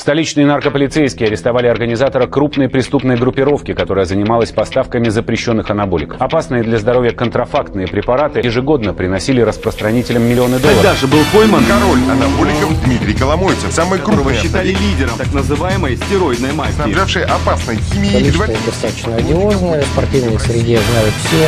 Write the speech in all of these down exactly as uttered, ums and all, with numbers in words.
Столичные наркополицейские арестовали организатора крупной преступной группировки, которая занималась поставками запрещенных анаболиков. Опасные для здоровья контрафактные препараты ежегодно приносили распространителям миллионы долларов. Тогда же был пойман король анаболиков Дмитрий Коломойцев, самый крупный, считали лидером так называемой стероидной мафии, снабжавший опасной химией. Столичные достаточно одиозные, в спортивной среде знают все.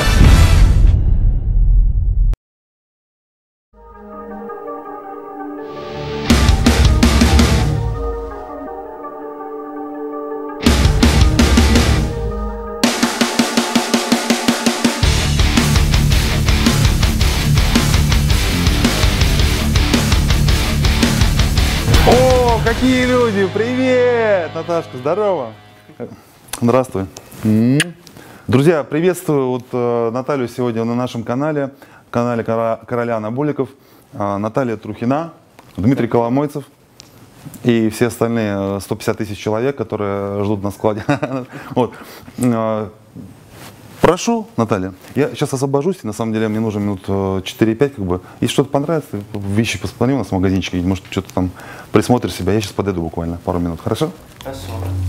Какие люди! Привет! Наташка, здорово! Здравствуй. Друзья, приветствую вот, э, Наталью сегодня на нашем канале, канале Кора, Короля Анаболиков. Э, Наталья Трухина, Дмитрий Коломойцев и все остальные сто пятьдесят тысяч человек, которые ждут на складе. Вот. Э, прошу, Наталья, я сейчас освобожусь, на самом деле мне нужно минут четыре-пять, как бы. Если что-то понравится, ты вещи посмотри у нас в магазинчике, может что-то там присмотришь себя, я сейчас подойду буквально пару минут, хорошо? Хорошо.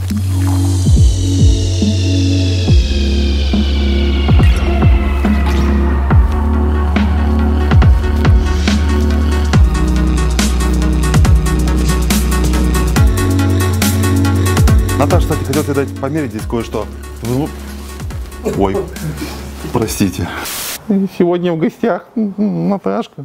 Наташа, кстати, хотел тебе дать померить здесь кое-что. Ой, простите. Сегодня в гостях Наташка.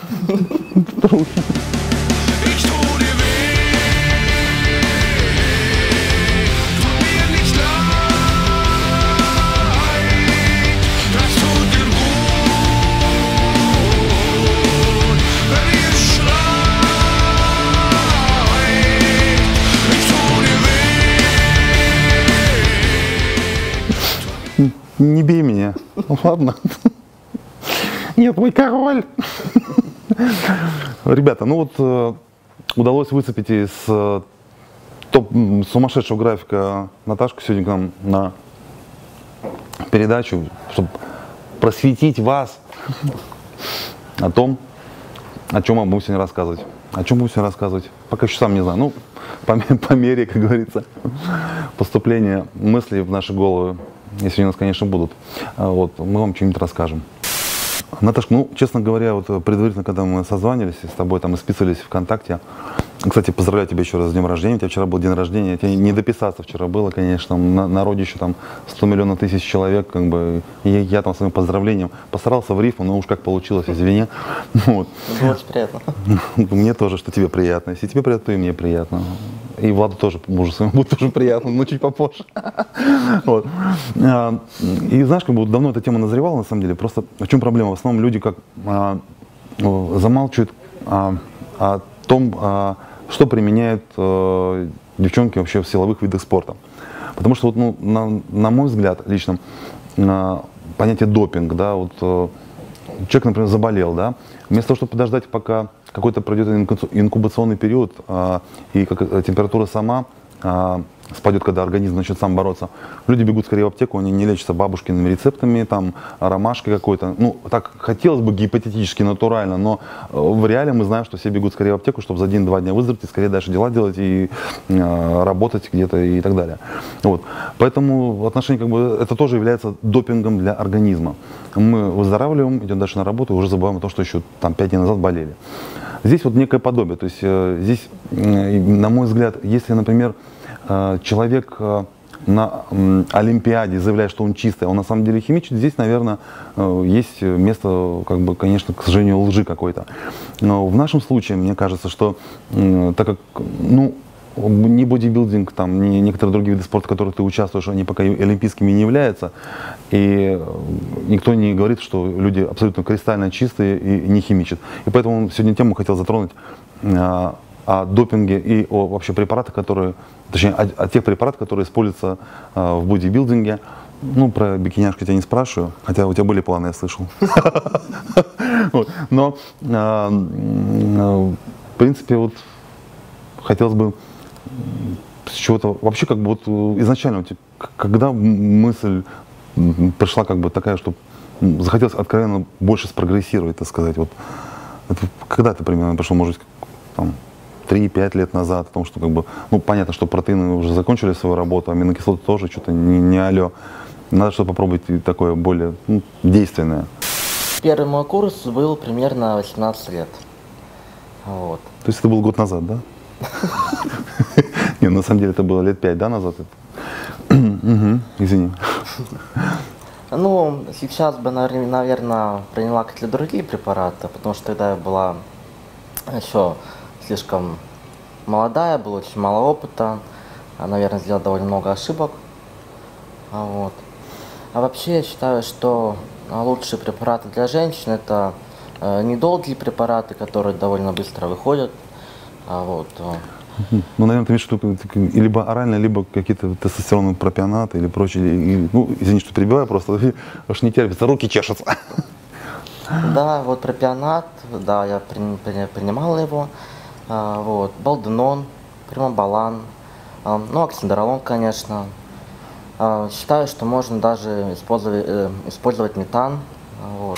Не бей меня, ладно? Нет, мой король. Ребята, ну вот э, удалось выцепить из э, топ, сумасшедшего графика Наташку сегодня к нам на передачу, чтобы просветить вас о том, о чем мы будем сегодня рассказывать. О чем будем сегодня рассказывать? Пока еще сам не знаю. Ну, по, по мере, как говорится, поступления мыслей в наши головы, если у нас, конечно, будут, вот, мы вам что-нибудь расскажем. Наташка, ну, честно говоря, вот предварительно, когда мы созванивались с тобой, там, и списывались ВКонтакте, кстати, поздравляю тебя еще раз с днем рождения, у тебя вчера был день рождения, тебе не дописаться вчера было, конечно, на народе еще там сто миллионов тысяч человек, как бы, и я, я там с своим поздравлением постарался в рифму, но уж как получилось, извини. Вот. Было очень приятно. Мне тоже, что тебе приятно, если тебе приятно, то и мне приятно. И Владу тоже, мужу своему, будет тоже приятно, но чуть попозже. Вот. И знаешь, как бы вот давно эта тема назревала, на самом деле, просто в чем проблема? В основном люди как а, замалчивают а, о том, а, что применяют а, девчонки вообще в силовых видах спорта. Потому что, вот, ну, на, на мой взгляд, лично, а, понятие допинг, да, вот а, человек, например, заболел, да, вместо того, чтобы подождать, пока какой-то пройдет инкубационный период, а, и как, а, температура сама а, спадет, когда организм начнет сам бороться. Люди бегут скорее в аптеку, они не лечатся бабушкиными рецептами, там, ромашкой какой-то. Ну, так хотелось бы гипотетически, натурально, но в реале мы знаем, что все бегут скорее в аптеку, чтобы за один-два дня выздороветь, и скорее дальше дела делать и э, работать где-то и так далее. Вот. Поэтому в отношении, как бы, это тоже является допингом для организма. Мы выздоравливаем, идем дальше на работу и уже забываем о том, что еще там пять дней назад болели. Здесь вот некое подобие. То есть э, здесь, э, на мой взгляд, если, например, человек на Олимпиаде заявляет, что он чистый, а он на самом деле химичит, здесь, наверное, есть место, как бы, конечно, к сожалению, лжи какой-то. Но в нашем случае, мне кажется, что так как, ну, ни бодибилдинг, там, ни некоторые другие виды спорта, в которых ты участвуешь, они пока олимпийскими не являются, и никто не говорит, что люди абсолютно кристально чистые и не химичат. И поэтому сегодня тему хотел затронуть о допинге и о вообще препаратах, которые, точнее, о, о тех препаратах, которые используются э, в бодибилдинге. Ну, про бикиняшку я тебя не спрашиваю, хотя у тебя были планы, я слышал. Но, в принципе, вот хотелось бы с чего-то, вообще, как бы, вот изначально, когда мысль пришла, как бы, такая, что захотелось откровенно больше спрогрессировать, так сказать, вот, когда ты примерно пришел, может, там, три-пять лет назад, о том, что как бы, ну, понятно, что протеины уже закончили свою работу, аминокислоты тоже что-то не, не алё. Надо что-то попробовать такое более, ну, действенное. Первый мой курс был примерно восемнадцать лет. Вот. То есть это был год назад, да? Не, на самом деле это было лет пять, да, назад? Извини. Ну, сейчас бы, наверное, приняла какие-то другие препараты, потому что тогда я была еще слишком молодая, было очень мало опыта, наверное, сделала довольно много ошибок. Вот. А вообще я считаю, что лучшие препараты для женщин — это недолгие препараты, которые довольно быстро выходят. Вот. Ну, наверное, ты имеешь в виду либо орально, либо какие-то тестостероновые пропионаты или прочее. И, ну, извини, что перебиваю, просто аж не терпится, руки чешутся. Да, вот пропионат, да, я при, при, принимала его. А, вот, балденон, примабалан, а, ну, оксиндролон, конечно. А, считаю, что можно даже использовать, э, использовать метан. Вот.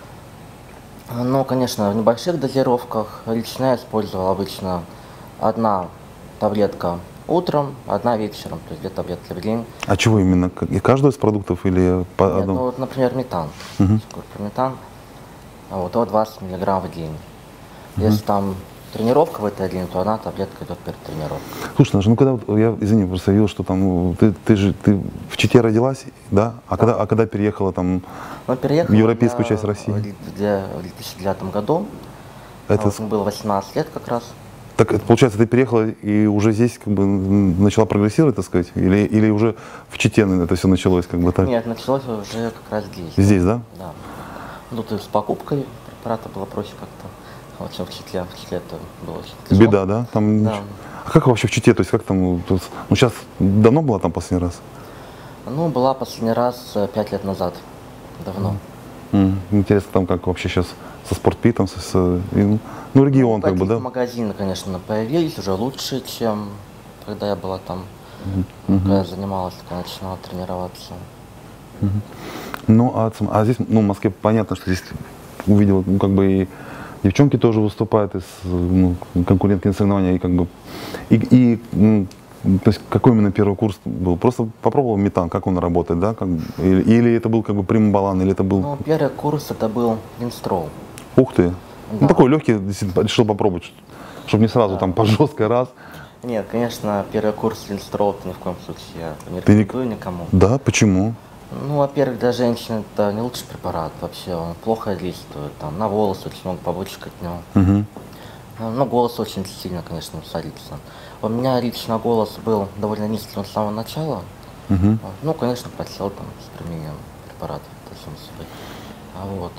Ну, конечно, в небольших дозировках. Лично я использовал обычно одна таблетка утром, одна вечером, то есть две таблетки в день. А чего именно? И каждого из продуктов или по Нет, одному? ну, вот, например, метан. Угу. Метан, вот, его двадцать миллиграмм в день. Угу. Если там тренировка в этот день, то одна таблетка идет перед тренировкой. Слушай, Наша, ну когда вот, я, извини, просто видел, что там, ну, ты, ты же ты в Чите родилась, да? А, да. Когда, а когда переехала там ну, переехала в европейскую часть России? В две тысячи девятом году. Это... Вот, мне было восемнадцать лет как раз. Так, это, получается, ты переехала и уже здесь как бы начала прогрессировать, так сказать? Или, или уже в Чите это все началось как бы так? Нет, началось уже как раз здесь. Здесь, да? Да. Ну, то есть с покупкой препарата было проще как-то. Вот, в Чите, в Чите это было очень тяжело. Беда, да? Там... Да. А как вообще в Чите? То есть как там? Тут... Ну, сейчас давно была там последний раз? Ну, была последний раз пять лет назад. Давно. Mm. Интересно, там как вообще сейчас со спортпитом, со, со... И, ну, регион, ну, как бы, да? Магазины, конечно, появились уже лучше, чем когда я была там, mm-hmm. когда я занималась, когда начинала тренироваться. Mm-hmm. Ну, а, а здесь, ну, в Москве понятно, что здесь увидел, ну, как бы и девчонки тоже выступают из, ну, конкурентные соревнования, и как бы, и, и ну, то есть какой именно первый курс был? Просто попробовал метан, как он работает, да? Как, или, или это был как бы примабалан, или это был... Ну, первый курс это был Винстрол. Ух ты! Да. Ну, такой легкий, решил попробовать, чтобы не сразу да. там по жесткой раз. Нет, конечно, первый курс Винстрол ни в коем случае я не рекомендую никому. Да, почему? Ну, во-первых, для женщин это не лучший препарат вообще, он плохо действует, там, на волосы очень много побочек от него. Угу. Но голос очень сильно, конечно, садится. У меня лично голос был довольно низкий с самого начала. Угу. Ну, конечно, подсел там с применением препаратов, это само собой. А вот.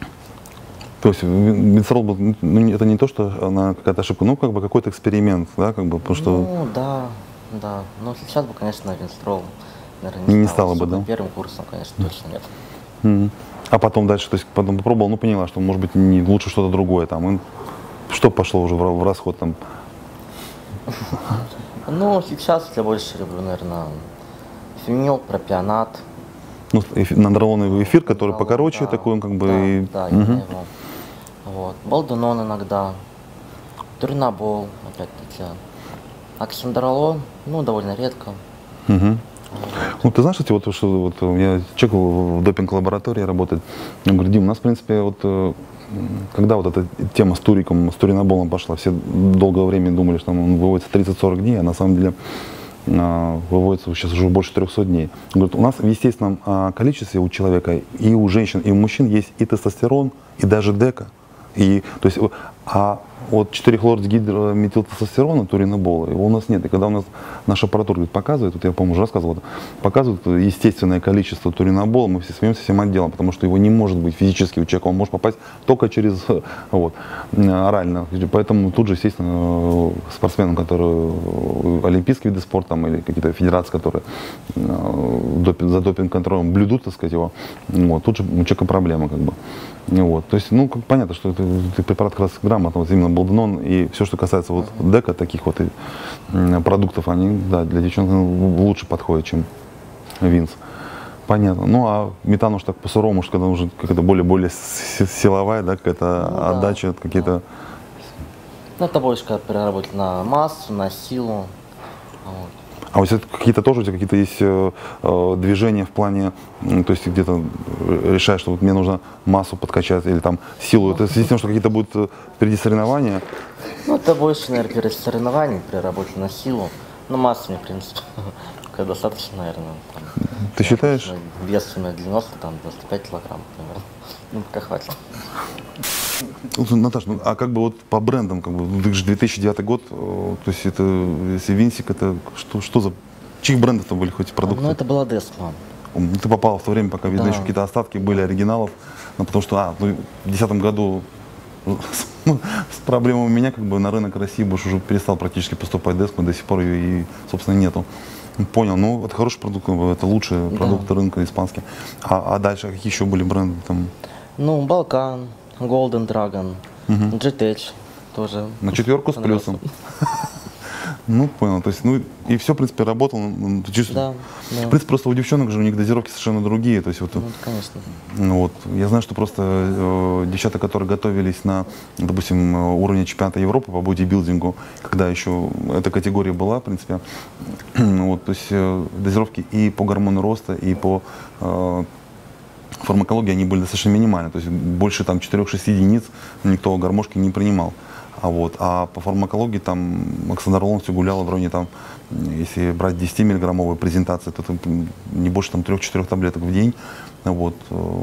То есть Винстрол был, ну, это не то, что она какая-то ошибка, ну, как бы какой-то эксперимент, да, как бы, потому что... Ну, да, да. Но сейчас бы, конечно, Винстрол, наверное, не, не стало, стало бы, да? Первым курсом, конечно, mm. точно нет. Mm. А потом дальше, то есть потом попробовал, ну, поняла, что, может быть, не лучше что-то другое там. И что пошло уже в, в расход там? Ну, сейчас я больше люблю, наверное, фенил, пропионат. Ну, нандролоновый эфир, который покороче, такой, он как бы... Да, и... да, угу. его. Вот. Балденон иногда, туринабол, опять-таки, оксиндролон, ну, довольно редко. Угу. Вот. Ну, ты знаешь, кстати, вот, что вот, я чекал, в допинг-лаборатории работает, я говорю, Дим, у нас, в принципе, вот, когда вот эта тема с туриком, с туринаболом пошла, все долгое время думали, что он выводится тридцать-сорок дней, а на самом деле выводится сейчас уже больше трехсот дней. Говорит, у нас в естественном количестве у человека и у женщин, и у мужчин есть и тестостерон, и даже дека. И, то есть, а от четыре-хлордигидрометилтестостерона, туринабола, его у нас нет. И когда у нас наша аппаратура показывает, вот я, по-моему, уже рассказывал, показывает естественное количество туринабола, мы все смеемся всем отделом, потому что его не может быть физически у человека, он может попасть только через, вот, орально. Поэтому тут же, естественно, спортсменам, которые олимпийские виды спорта там, или какие-то федерации, которые за допинг-контролем блюдут, так сказать, его, вот, тут же у человека проблема, как бы. Вот. То есть, ну, как понятно, что это, это препарат как раз грамотно, вот именно балденон и все, что касается вот дека, таких вот и, продуктов, они, да, для девчонок лучше подходят, чем Винс. Понятно. Ну, а метан уж так по-суровому, что когда уже какая-то более-более силовая, да, какая-то ну, отдача, да, какие-то... Ну, табличка переработать на массу, на силу. Вот. А вот какие-то тоже у тебя какие-то есть э, э, движения в плане, ну, то есть ты где-то решаешь, что вот мне нужно массу подкачать или там силу. Это в связи с тем, что какие-то будут впереди соревнования? Ну, это больше, наверное, перед соревнованием переработать на силу. Ну, массу мне, в принципе, пока достаточно, наверное. Там, ты считаешь? Вес у меня девяносто, там, девяносто пять килограмм, наверное. Ну, пока хватит. Наташа, ну, а как бы вот по брендам, как бы, ты же две тысячи девятый год, то есть это, если Винсик, это что, что за, чьих брендов там были хоть продукты? Ну, это была Десма. Ты попал в то время, пока, видно, Да. еще какие-то остатки были оригиналов, ну, потому что, а, ну, в две тысячи десятом году с, с проблемой у меня, как бы, на рынок России больше уже перестал практически поступать Десма, до сих пор ее и, собственно, нету. Понял, ну, это хороший продукт, это лучшие Да. продукты рынка испанские. А, а дальше какие еще были бренды там? Ну, Балкан, Golden Dragon, Мгм. джи ти эйч тоже. На четверку с понравился. плюсом. Ну, понял. То есть, ну, и все, в принципе, работало. Ну, ты чувствуешь- Да, да. В принципе, просто у девчонок же у них дозировки совершенно другие. То есть, вот, Ну, конечно. ну, вот, я знаю, что просто э, девчата, которые готовились на, допустим, э, уровне чемпионата Европы по бодибилдингу, когда еще эта категория была, в принципе, ну, вот, то есть э, дозировки и по гормону роста, и по э, фармакологии, они были достаточно минимальны. То есть больше там четырёх-шести единиц никто гармошки не принимал. А, вот, а по фармакологии там оксандролон все гуляло в районе, там, если брать десятимиллиграммовую презентацию, то там не больше там, трех-четырех таблеток в день. Вот.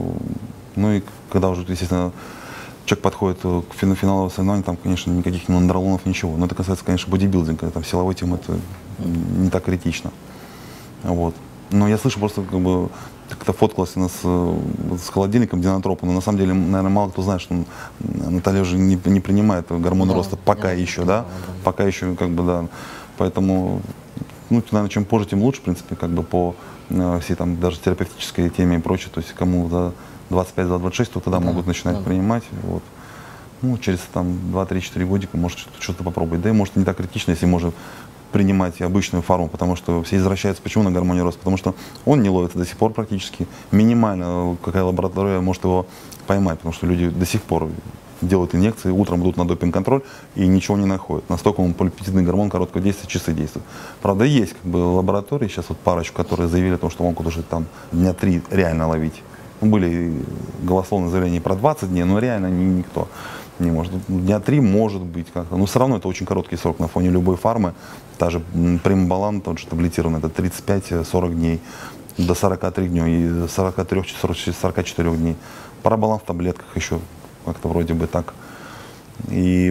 Ну и когда уже, естественно, человек подходит к фин- финалу соревнований, там, конечно, никаких нандролонов, ничего. Но это касается, конечно, бодибилдинга, там силовой темы это не так критично. Вот. Но я слышу просто, как бы, ты как-то фоткалась у нас э, с холодильником Динотропа, но на самом деле, наверное, мало кто знает, что Наталья уже не, не принимает гормон Да, роста пока я еще, не да? принимаю, да. Пока еще, как бы, да. Поэтому, ну, наверное, чем позже, тем лучше, в принципе, как бы по э, всей там даже терапевтической теме и прочее. То есть кому за двадцать пять двадцать шесть, то тогда Да, могут начинать да. принимать. Вот. Ну, через там два-три-четыре годика может что-то, что-то попробовать. Да и может не так критично, если можно принимать обычную фарму, потому что все извращаются. Почему на гормоне роста? Потому что он не ловится до сих пор практически. Минимально какая лаборатория может его поймать, потому что люди до сих пор делают инъекции, утром идут на допинг-контроль и ничего не находят. Настолько он полипептидный гормон короткого действия, часы действует. Правда, есть как бы лаборатории, сейчас вот парочку, которые заявили о том, что он могут уже там дня три реально ловить. Ну, были голословные заявления про двадцать дней, но реально ни, никто не может. Дня три может быть как-то. Но все равно это очень короткий срок на фоне любой фармы. Та же Примбалан, тот же таблетированный, это тридцать пять-сорок дней, до сорока трёх дней, и сорока трёх сорока четырёх дней. Парабалан в таблетках еще как-то вроде бы так. И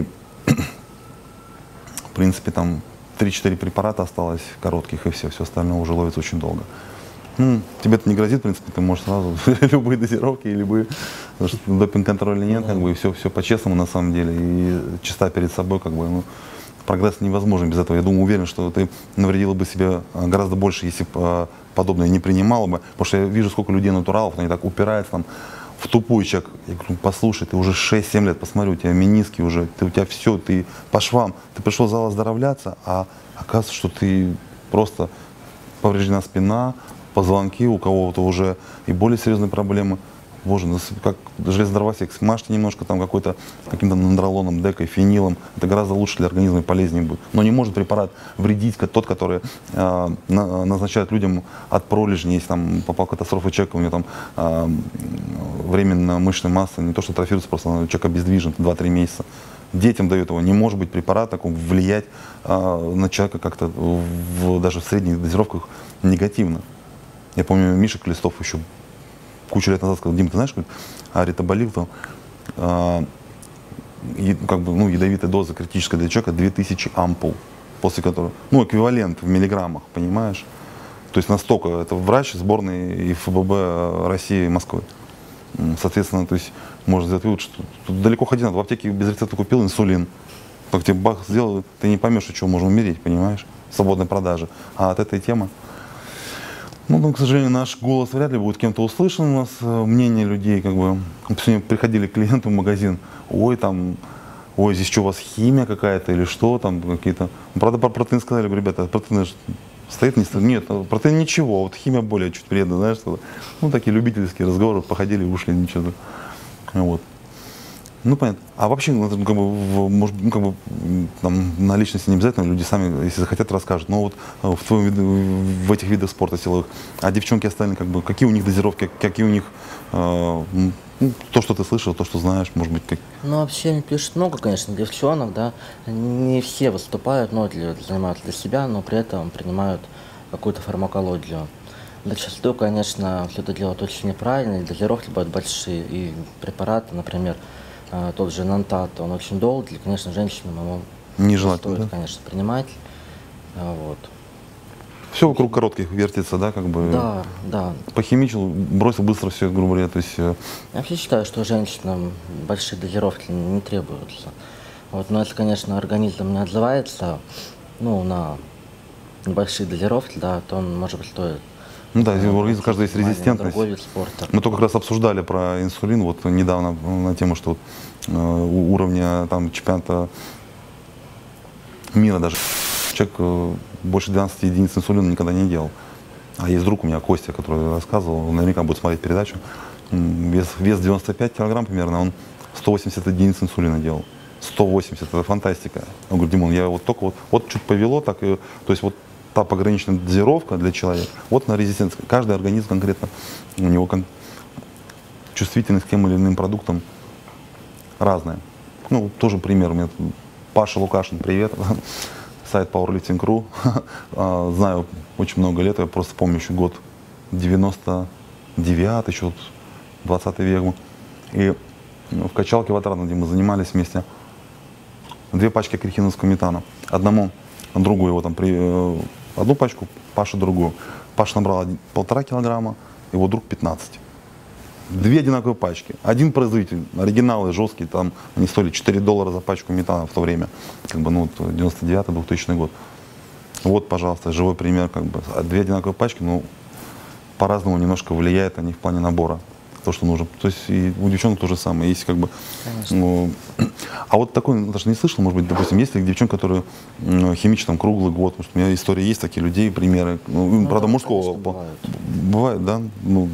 в принципе там три-четыре препарата осталось коротких, и все, все остальное уже ловится очень долго. Ну, тебе это не грозит, в принципе, ты можешь сразу любые дозировки, любые, потому что допинг-контроля нет, как бы, и все, все по-честному на самом деле, и чиста перед собой, как бы, ну, прогресс невозможен без этого. Я думаю, уверен, что ты навредила бы себе гораздо больше, если бы подобное не принимала бы, потому что я вижу, сколько людей натуралов, они так упираются там в тупой человек. Я говорю, послушай, ты уже шесть-семь лет, посмотри, у тебя мениски уже, ты, у тебя все, ты по швам, ты пришел в зал оздоровляться, а оказывается, что ты просто повреждена спина, позвонки, у кого-то уже и более серьезные проблемы. Боже, как железный дровосек, смажьте немножко там какой-то каким-то нандролоном, декой, фенилом. Это гораздо лучше для организма и полезнее будет. Но не может препарат вредить, как тот, который э, на, назначают людям от пролежней, если там попал в катастрофу человека, у него там э, временно мышечная масса, не то что атрофируется, просто человек обездвижен два-три месяца. Детям дают его. Не может быть препарат такой влиять э, на человека как-то в, даже в средних дозировках негативно. Я помню, Миша Клестов еще кучу лет назад сказал: Дим, ты знаешь, аритоболил там, э, е, как бы, ну, ядовитая доза критическая для человека две тысячи ампул, после которого, ну, эквивалент в миллиграммах, понимаешь? То есть настолько, это врач сборной ИФББ России и Москвы. Соответственно, то есть можно сделать вывод, что тут далеко ходить надо. В аптеке без рецепта купил инсулин, так тебе бах сделал, ты не поймешь, от чего можно умереть, понимаешь? В свободной продаже. А от этой темы, ну, ну, к сожалению, наш голос вряд ли будет кем-то услышан. У нас э, мнение людей, как бы, сегодня приходили клиенты в магазин, ой, там, ой, здесь что, у вас химия какая-то или что, там, какие-то. Правда, про протеин сказали, говорю, ребята, протеин стоит, не стоит? Нет, протеин ничего, вот химия более чуть вредна, знаешь, что-то. Ну, такие любительские разговоры, походили, ушли, ничего. Вот. Ну, понятно. А вообще, ну, как бы, в, может, ну, как бы, там, на личности не обязательно, люди сами, если захотят, расскажут. Но вот в, твоем виде, в этих видах спорта силовых, а девчонки остальные, как бы, какие у них дозировки, какие у них, э, ну, то, что ты слышал, то, что знаешь, может быть, как... Ну, вообще, мне пишут много, конечно, девчонок, да. Не все выступают, но для, занимаются для себя, но при этом принимают какую-то фармакологию. Зачастую, конечно, все это делают очень неправильно, и дозировки бывают большие, и препараты, например, тот же Нантат, он очень долгий, и, конечно, женщинам его Нежелательно, стоит, да? конечно, принимать. Вот. Все вокруг коротких вертится, да, как бы? Да, да. Похимичил, бросил быстро все, грубо говоря, то есть... Я вообще считаю, что женщинам большие дозировки не требуются. Вот, но если, конечно, организм не отзывается, ну, на большие дозировки, да, то он, может быть, стоит. Ну да, у организма каждый есть резистентность. Другой вид спорта. Мы только как раз обсуждали про инсулин, вот недавно на тему, что вот, э, уровня там чемпионата мира даже человек э, больше двенадцати единиц инсулина никогда не делал. А есть друг у меня, Костя, который рассказывал, он наверняка будет смотреть передачу, вес, вес девяносто пять килограмм примерно, он сто восемьдесят единиц инсулина делал. сто восемьдесят, это фантастика. Он говорит: Димон, я вот только вот, вот чуть повело, так, и, то есть вот та пограничная дозировка для человека, вот на резистентность. Каждый организм конкретно, у него кон... чувствительность к тем или иным продуктам разная. Ну, тоже пример. У меня Паша Лукашин, привет, сайт Powerlifting точка ру. Знаю очень много лет, я просто помню еще год девяносто девятый, еще двадцатый век. И в качалке в Отрадном, где мы занимались вместе, две пачки крихиновского метана. Одному, другую его там, при, одну пачку, Паша другую. Паша набрал один, полтора килограмма, его друг пятнадцать. Две одинаковые пачки. Один производитель, оригиналы жесткие, там они стоили четыре доллара за пачку метана в то время. Как бы, ну, девяносто девятый двухтысячный год. Вот, пожалуйста, живой пример, как бы. Две одинаковые пачки, ну, по-разному немножко влияет они в плане набора. То, что нужно. То есть и у девчонок то же самое. Есть как бы. Ну, а вот такой, даже не слышал, может быть, допустим, есть ли девчонки, которые ну, химичат там круглый год, потому что у меня история есть такие людей, примеры. Ну, ну, правда, мужского. Бывает. Бывает, да. Ну,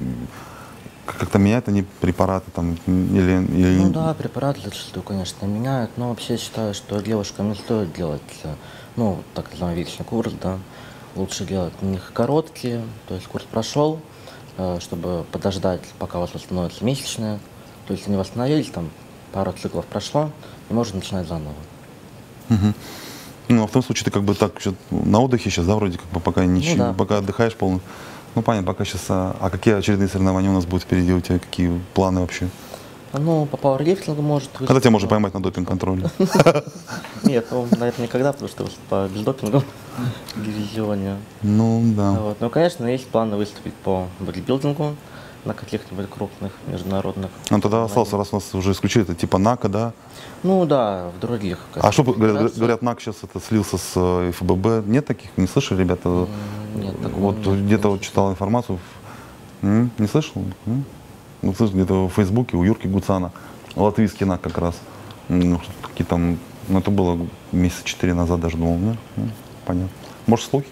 как-то меняют они препараты там или, или... Ну да, препараты зачастую, конечно, меняют, но вообще считаю, что девушкам не стоит делать, ну, так называемый вечный курс, да. Лучше делать у них короткие, то есть курс прошел, чтобы подождать, пока у вас восстановятся месячные. То есть они восстановились, там пару циклов прошло, и можно начинать заново. Угу. Ну, а в том случае ты как бы так на отдыхе сейчас, да, вроде как бы пока ничего, ну, да. Пока отдыхаешь полностью. Ну, понятно, пока сейчас. А, а какие очередные соревнования у нас будут впереди? У тебя какие планы вообще? Ну, по пауэрлифтингу может... Когда тебя можно поймать на допинг-контроле? Нет, ну, наверное, никогда, потому что по бездопингу в дивизионе. Ну, да. Вот. Ну, конечно, есть планы выступить по бодибилдингу на каких-нибудь крупных международных. Ну, тогда остался, раз у нас уже исключили, это типа НАКа, да? Ну, да, в других. А что, говорят, говорят, НАК сейчас это слился с эф бэ бэ? Нет таких? Не слышали, ребята? Нет, вот где-то вот читал информацию. М? Не слышал? М? Ну, слышал, где-то в Фейсбуке у Юрки Гуцана, латвийский НАК как раз. Ну, какие там, ну, это было месяца четыре назад, даже думал, ну, ну понятно. Может, слухи?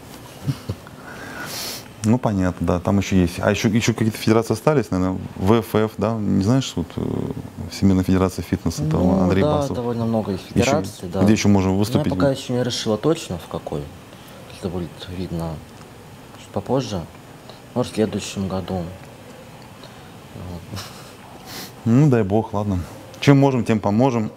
Ну, понятно, да, там еще есть. А еще, еще какие-то федерации остались, наверное, вэ эф эф, да, не знаешь, вот Всемирная федерация фитнеса, ну, там Андрей да, Басов. довольно много есть федераций, еще, да. Где еще можем выступить? Но я пока еще не решила точно, в какой. Это будет видно чуть попозже. Может, в следующем году. Вот. Ну, дай бог, ладно. Чем можем, тем поможем.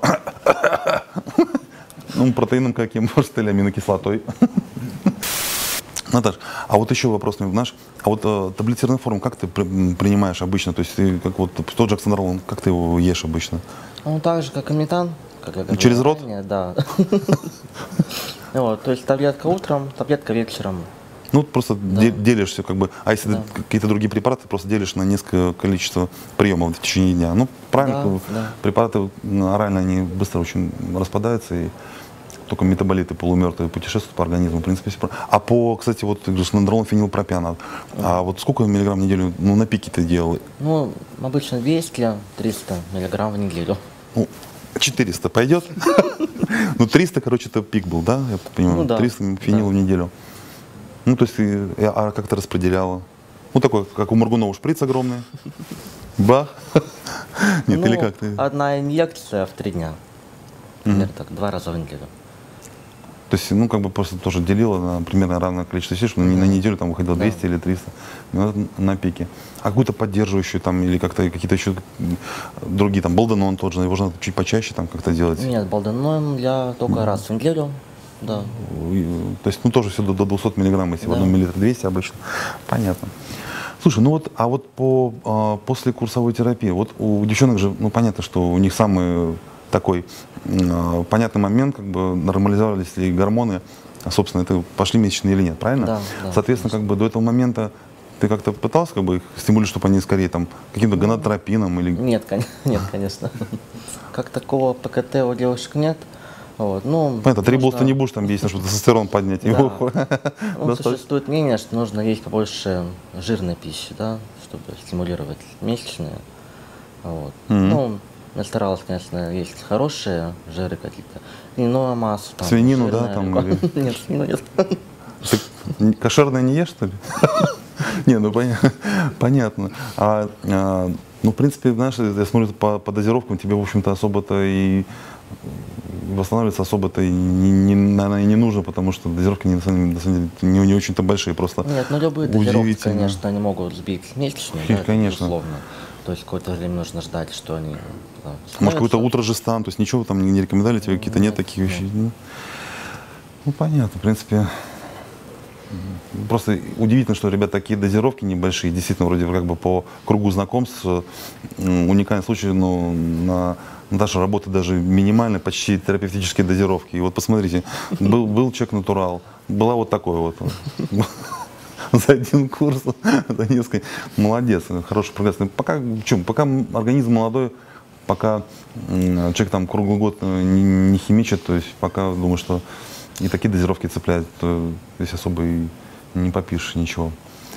Ну, протеином каким, может, или аминокислотой. Наташ, а вот еще вопрос, наш, а вот э, таблетированную форму как ты при, принимаешь обычно? То есть ты, как вот тот же оксандролон, как ты его ешь обычно? Ну, так же, как и метан. Как я говорил, через рот? Ранее, да. Вот, то есть таблетка утром, таблетка вечером. Ну, просто делишься, как бы, а если какие-то другие препараты, просто делишь на несколько количество приемов в течение дня. Ну, правильно, препараты орально, они быстро очень распадаются, и только метаболиты полумертвые путешествуют по организму, в принципе, все. А по, кстати, вот нандролон, фенилпропиан, а вот сколько миллиграмм в неделю, ну, на пике ты делал? Ну, обычно двести-триста миллиграмм в неделю. Ну, четыреста пойдет? Ну, триста, короче, это пик был, да? Я понимаю, триста фенил в неделю. Ну, то есть, а как ты распределяла? Ну, такой, как у Моргунова, шприц огромный. Бах. Нет, Ну, или как ты? одна инъекция в три дня. Примерно так, два раза в неделю. То есть, ну, как бы просто тоже делила на примерно равное количество сессий, что на неделю там выходило двести или триста минут на пике. А какую-то поддерживающую там или как-то какие-то еще другие, там, Балденон тот же, его же надо чуть почаще там как-то делать. Нет, балденом я только раз в неделю. Да. И, то есть, ну, тоже все до, до двухсот миллиграмм, если Да. в одном миллилитре двести обычно. Понятно. Слушай, ну вот, а вот по, а, после курсовой терапии, вот у девчонок же, ну, понятно, что у них самый такой э, понятный момент, как бы нормализовались ли гормоны, а, собственно, это пошли месячные или нет, правильно? Да, да, Соответственно, как бы до этого момента ты как-то пытался как бы их стимулировать, чтобы они скорее там каким-то гонадотропином или... Нет, кон- нет, конечно. Как такого ПКТ у девушек нет. Вот, ну, Понятно, три нужно- болта не будешь там есть, чтобы тестостерон поднять. Да. Его Ну, достаточно. существует мнение, что нужно есть побольше жирной пищи, да, чтобы стимулировать месячные. Вот. Мгм. Ну, я старалась, конечно, есть хорошие жиры какие-то. Льняную массу. Там, Свинину, да, жирная там, рыба. или- Нет, свинину нет. Ты н- кошерное не ешь, что ли? Не, ну поня- понятно. А, а, ну, в принципе, знаешь, я смотрю по, по дозировкам, тебе, в общем-то, особо-то и восстанавливаться особо-то и не, не, наверное, и не нужно, потому что дозировки не, на самом на самом деле не, не очень-то большие, просто Нет, ну любые дозировки, удивительно. конечно, они могут сбить месячные, Хи- да, это конечно. безусловно. То есть какое-то время нужно ждать, что они... да, Может, какой-то становятся. утрожестан, то есть ничего там не, не рекомендовали тебе, какие-то нет Нет, таких нет. вещей? Ну, ну, понятно, в принципе. М, Просто удивительно, что, ребят, такие дозировки небольшие, действительно, вроде как бы по кругу знакомств, м, уникальный случай, но на Наташа работает даже минимальной, почти терапевтические дозировки. И вот посмотрите, был, был человек натурал, была вот такой вот. За один курс, за несколько. Молодец, хороший прогресс. Ну, Пока, в чем, пока организм молодой, пока м, человек там круглый год э, не, не химичит, то есть пока думаю, что и такие дозировки цепляют, то здесь особо и не попишешь ничего.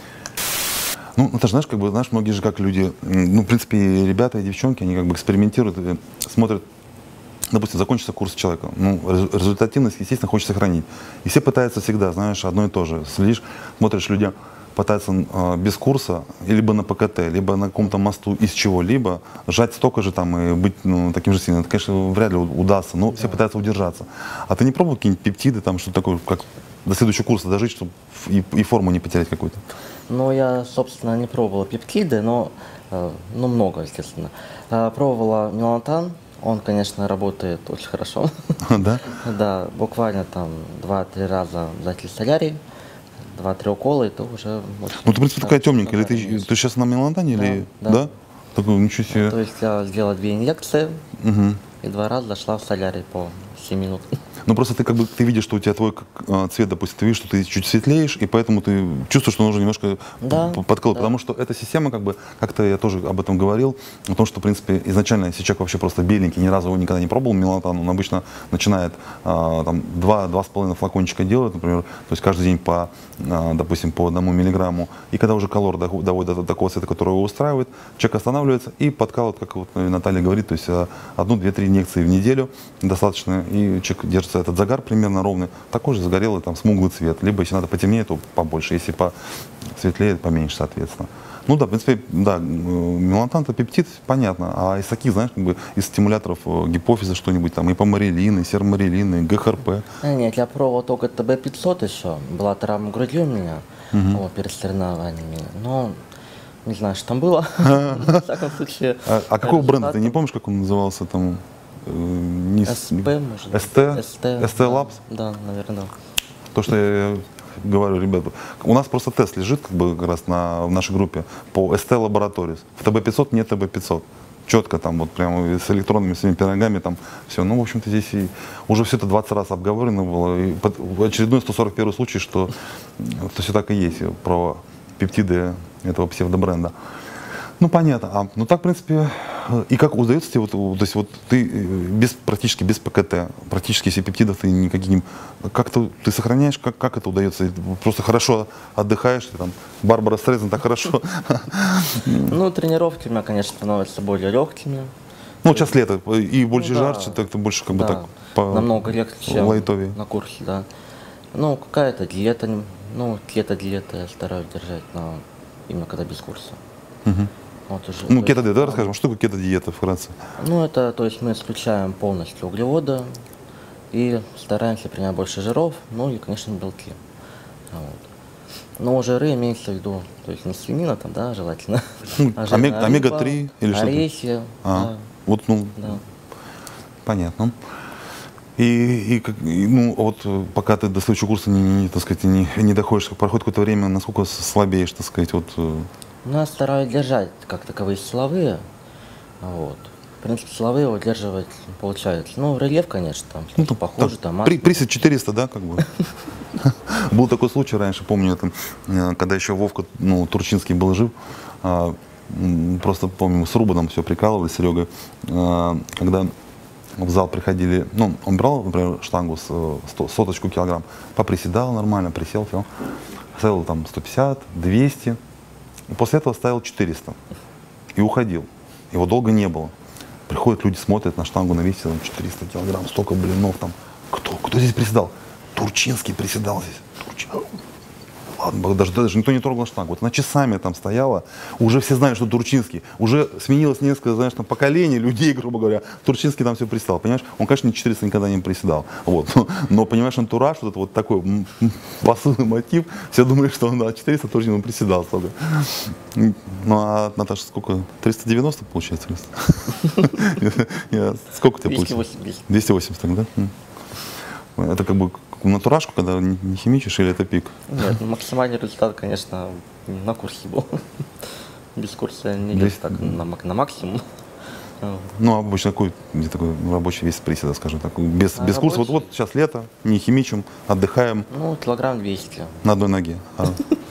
Ну, Наташа, знаешь, как бы, знаешь, многие же как люди, м, ну, в принципе, ребята и девчонки, они как бы экспериментируют, э, смотрят, допустим, закончится курс человека, ну, рез- результативность, естественно, хочется сохранить. И все пытаются всегда, знаешь, одно и то же. Следишь, смотришь, люди пытаются э, без курса, либо на ПКТ, либо на каком-то мосту из чего-либо, сжать столько же там и быть, ну, таким же сильным. Это, конечно, вряд ли у- удастся, но все пытаются удержаться. А ты не пробовал какие-нибудь пептиды, там, что-то такое, как до следующего курса дожить, чтобы и, и форму не потерять какую-то? Ну, я, собственно, не пробовала пептиды, но, э, ну, много, естественно. Э, Пробовала мелатон, он, конечно, работает очень хорошо. Да? Да, буквально там два-три раза взять солярий, два-три укола, и то уже... очень Ну, ты, в принципе, такая хорошо темненькая. Или ты, нормально. ты сейчас на мелантоне? Или... Да, Да? да. Такой, ничего себе. То есть я сделала две инъекции Мгм. и два раза зашла в солярий по семь минут. Ну, просто ты как бы ты видишь, что у тебя твой как, а, цвет, допустим, ты видишь, что ты чуть светлеешь, и поэтому ты чувствуешь, что нужно немножко Да, п- подколоть. да. Потому что эта система, как бы, как-то я тоже об этом говорил, о том, что, в принципе, изначально, если человек вообще просто беленький, ни разу его никогда не пробовал мелатон, он обычно начинает а, там два-два с половиной флакончика делать, например, то есть каждый день по, а, допустим, по одному миллиграмму. И когда уже колор доху- доводит до такого цвета, который его устраивает, человек останавливается и подкалывает, как вот Наталья говорит, то есть а, одну, две, три инъекции в неделю достаточно, и человек держится этот загар примерно ровный, такой же загорелый, там, смуглый цвет. Либо, если надо потемнее, то побольше, если посветлее, поменьше, соответственно. Ну да, в принципе, да, мелатон это пептид, понятно. А из таких, знаешь, как бы из стимуляторов э, гипофиза что-нибудь, там, и помарилин, и сермарилин, и ГХРП. А, нет, я пробовал только Т Б пятьсот еще. Была травма груди у меня вот, перед соревнованиями. Но не знаю, что там было. В всяком случае. А, а какого бренда, ты не результаты- помнишь, как он назывался там? Э, не с- СП, может быть. СТ? СТ, СТ да. Labs? Да, наверное. То, что я говорю, ребята, у нас просто тест лежит как бы как раз на, в нашей группе по эс тэ Laboratories. В Т Б пятьсот нет Т Б пятьсот. Четко там вот прямо с электронными своими пирогами там все. Ну, в общем-то, здесь и уже все это двадцать раз обговорено было. И под- очередной сто сорок первый случай, что это все так и есть про пептиды этого псевдобренда. Ну, понятно. А, ну, так, в принципе, э, и как удается тебе, вот, вот, то есть, вот ты э, без, практически без ПКТ, практически если пептидов ты никаких не... Как-то ты сохраняешь, как, как это удается? Просто хорошо отдыхаешь, ты там, Барбара Стрейзен так хорошо. Ну, тренировки у меня, конечно, становятся более легкими. Ну, сейчас лето, и больше Ну, да. жарче, так ты больше как бы Да, так по- намного легче, чем лайтовее. на курсе, да. Ну, какая-то диета, ну, какие-то диеты я стараюсь держать, но именно когда без курса. Мгм. Вот уже, Ну, то кето-диета, есть, давай расскажем, что такое кето-диета вкратце? Ну, это, то есть мы исключаем полностью углеводы и стараемся принять больше жиров, ну и, конечно, белки. Вот. Но жиры имеется в виду, то есть не свинина там, да, желательно. Ну, а жирная рыба, омега-три или что-то? орехи, А, да, вот, ну, да. понятно. И, и, как- и, ну, вот э, пока ты до следующего курса не, не, так сказать, не, не доходишь, проходит какое-то время, насколько слабеешь, так сказать, вот. э, Ну, я стараюсь держать как таковые силовые. Вот. В принципе, силовые удерживать получается. Ну, рельеф, конечно, там Ну, что-то там, похоже, там, там при- масло. присед четыреста, да, как бы. Был такой случай раньше, помню, это, э, когда еще Вовка, ну, Турчинский был жив, а, м, просто помню, с Рубаном все прикалывали, с Серегой, а, когда в зал приходили, ну, он брал, например, штангу с э, сто- соточку килограмм, поприседал нормально, присел, все, ставил там сто пятьдесят, двести, и после этого ставил четыреста и уходил. Его долго не было. Приходят люди, смотрят на штангу, на весе, там четыреста килограмм, столько блинов там. Кто, кто здесь приседал? Турчинский приседал здесь. Турчин- Ладно, даже, даже никто не трогал штангу. Вот она часами там стояла, уже все знают, что Турчинский. Уже сменилось несколько, знаешь, там поколений людей, грубо говоря. Турчинский там все приседал, понимаешь? Он, конечно, не четыреста никогда не приседал. Вот. Но, понимаешь, антураж, вот это вот такой м, м, посыльный мотив, все думали, что он на четыреста точно он приседал столько. Ну, а Наташа, сколько? триста девяносто получается? Я- Сколько у тебя двести получилось? восемьдесят. двести восемьдесят, так, да? М. Это как бы натуражку, когда не не химичишь, или это пик? Нет, ну, максимальный результат, конечно, на курсе был. Без курса я не Без- лез так на, мак- на максимум. Вот. Ну, обычно какой, где такой рабочий вес приседа, скажем так. Без, А без курса, вот, рабочий? вот сейчас лето, не химичим, отдыхаем Ну, килограмм двести. на одной ноге. А.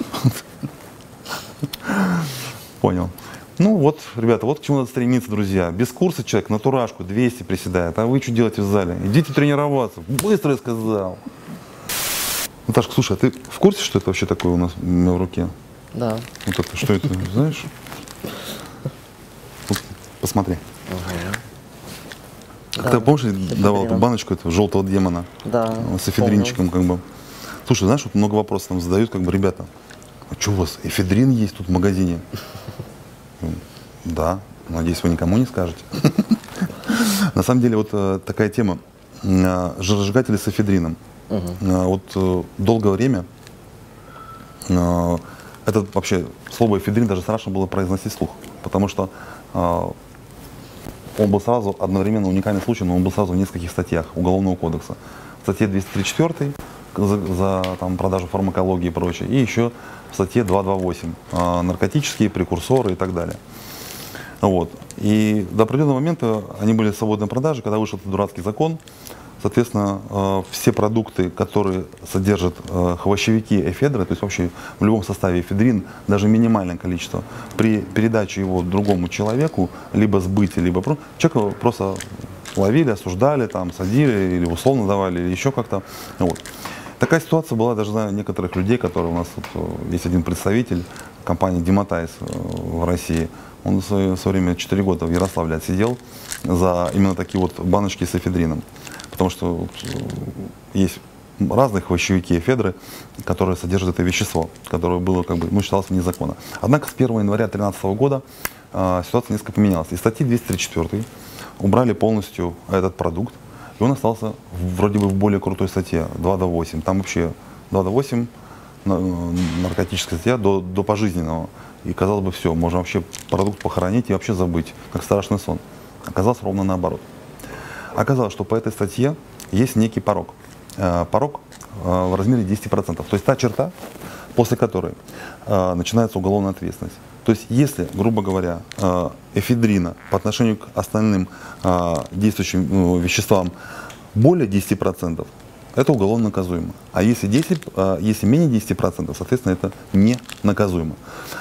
Понял. Ну вот, ребята, вот к чему надо стремиться, друзья. Без курса человек натурашку двести приседает, а вы что делаете в зале? Идите тренироваться. Быстро я сказал. Наташка, слушай, а ты в курсе, что это вообще такое у нас у меня в руке? Да. Вот это, что это, знаешь? Вот, посмотри. Как Да, ты помнишь, я с давал эту эфедрином. баночку этого желтого демона Да. э, с эфедринчиком, как бы. Слушай, знаешь, вот много вопросов нам задают, как бы, ребята, а что у вас, эфедрин есть тут в магазине? М, Да, надеюсь, вы никому не скажете. На самом деле, вот э, такая тема. Э, Жиросжигатели с эфедрином. Э, Вот э, долгое время э, это вообще слово эфедрин даже страшно было произносить вслух, потому что э, он был сразу одновременно уникальный случай, но он был сразу в нескольких статьях Уголовного кодекса. В статье двести тридцать четыре за, за там, продажу фармакологии и прочее, и еще в статье двести двадцать восемь э, наркотические прекурсоры и так далее. Вот. И до определенного момента они были в свободной продаже, когда вышел этот дурацкий закон. Соответственно, э, все продукты, которые содержат э, хвощевики эфедры, то есть вообще в любом составе эфедрин, даже минимальное количество, при передаче его другому человеку, либо сбытии, либо про- человека просто ловили, осуждали, там, садили или условно давали, или еще как-то. Вот. Такая ситуация была даже за некоторых людей, которые у нас вот, э, есть один представитель компании Дематайс э, в России. Он в свое, в свое время четыре года в Ярославле отсидел за именно такие вот баночки с эфедрином. Потому что вот, э, есть разные хвощевики эфедры, которые содержат это вещество, которое было, как бы, ну, считалось вне закона. Однако с первого января две тысячи тринадцатого года э, ситуация несколько поменялась. Из статьи двести тридцать четыре убрали полностью этот продукт, и он остался вроде бы в более крутой статье двести двадцать восемь. Там вообще двести двадцать восемь на- наркотическая статья до, до пожизненного. И казалось бы, все, можно вообще продукт похоронить и вообще забыть, как страшный сон. Оказалось ровно наоборот. Оказалось, что по этой статье есть некий порог. Э, порог э, в размере десять процентов. То есть та черта, после которой э, начинается уголовная ответственность. То есть если, грубо говоря, э, эфедрина по отношению к остальным э, действующим э, веществам более десяти процентов, это уголовно наказуемо. А если, десять, э, если менее десяти процентов, соответственно, это не наказуемо.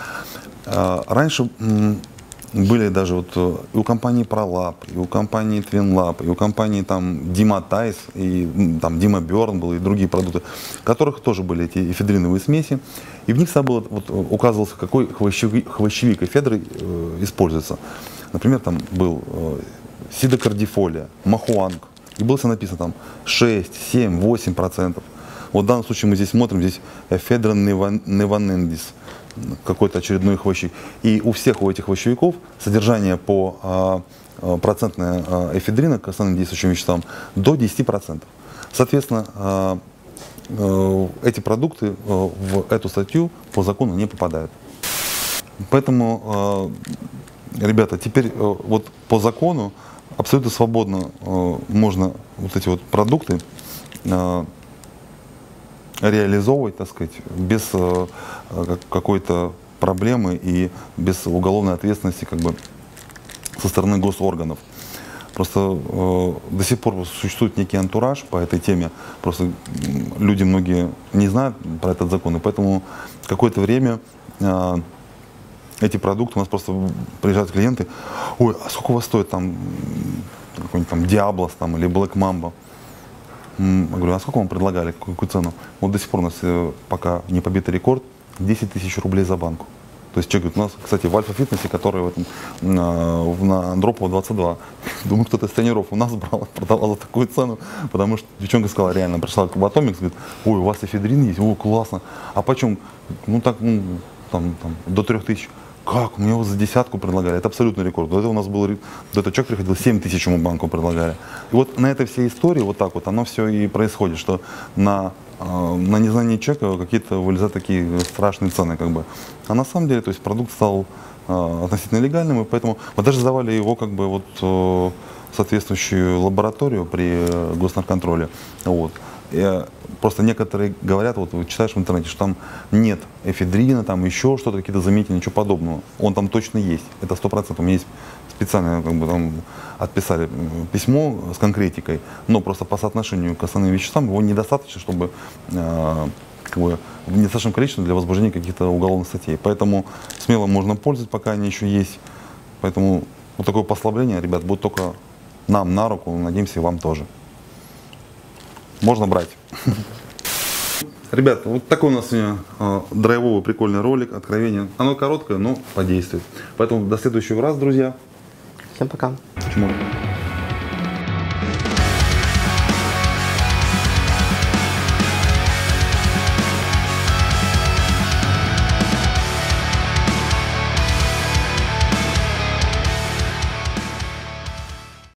Э, раньше м, были даже вот э, и у компании ProLab, и у компании TwinLab, и у компании там Дематайс, и м, там Дима Берн был, и другие продукты, в которых тоже были эти эфедриновые смеси. И в них всегда было, вот, указывался, какой хвощевик, хвощевик эфедры э, используется. Например, там был э, сидокардифолия, махуанг. И было все написано там шесть, семь, восемь процентов. Вот в данном случае мы здесь смотрим, здесь эфедрон неванендис. какой-то очередной хвощик. И у всех у этих хвощевиков содержание по э, процентной э, эфедрина к основным действующим веществам до десяти процентов. Соответственно, э, э, эти продукты э, в эту статью по закону не попадают. Поэтому, э, ребята, теперь э, вот по закону абсолютно свободно э, можно вот эти вот продукты э, реализовывать, так сказать, без э, какой-то проблемы и без уголовной ответственности как бы со стороны госорганов. Просто э, до сих пор существует некий антураж по этой теме. Просто люди многие не знают про этот закон, и поэтому какое-то время э, эти продукты у нас просто приезжают клиенты: ой, а сколько у вас стоит там какой-нибудь там Diablos там, или Black Mamba? Я говорю, а сколько вам предлагали, какую цену? Вот до сих пор у нас э, пока не побитый рекорд десять тысяч рублей за банку. То есть человек говорит, у нас, кстати, в Альфа-фитнесе, который в этом, на, на Андропова двадцать два, думаю, кто-то из тренеров у нас брал, продавал за такую цену, потому что девчонка сказала, реально, пришла в Атомикс, говорит, ой, у вас эфедрин есть, ой, классно, а почем? Ну так, ну, там, там, до трех тысяч. Как? Мне его за десятку предлагали. Это абсолютный рекорд. До этого у нас был, до этого человек приходил, семь тысяч ему банку предлагали. И вот на этой всей истории вот так вот оно все и происходит, что на, на незнании человека какие-то вылезают такие страшные цены, как бы. А на самом деле, то есть продукт стал относительно легальным, и поэтому мы даже сдавали его как бы вот в соответствующую лабораторию при госнарконтроле. Вот. И просто некоторые говорят, вот читаешь в интернете, что там нет эфедрина, там еще что-то, какие-то заметки, ничего подобного. Он там точно есть, это сто процентов. У меня есть специально, как бы там отписали письмо с конкретикой, но просто по соотношению к основным веществам его недостаточно, чтобы э, как бы, в недостаточном количестве для возбуждения каких-то уголовных статей. Поэтому смело можно пользоваться, пока они еще есть. Поэтому вот такое послабление, ребят, будет только нам на руку, надеемся, и вам тоже. Можно брать. Ребят, вот такой у нас сегодня э, драйвовый прикольный ролик, откровение. Оно короткое, но подействует. Поэтому до следующего раза, друзья. Всем пока. Почему?